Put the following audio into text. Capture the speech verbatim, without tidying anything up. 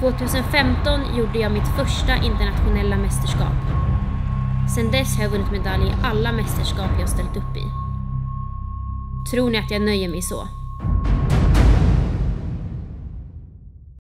tjugohundrafemton gjorde jag mitt första internationella mästerskap. Sedan dess har jag vunnit medalj i alla mästerskap jag ställt upp i. Tror ni att jag nöjer mig så?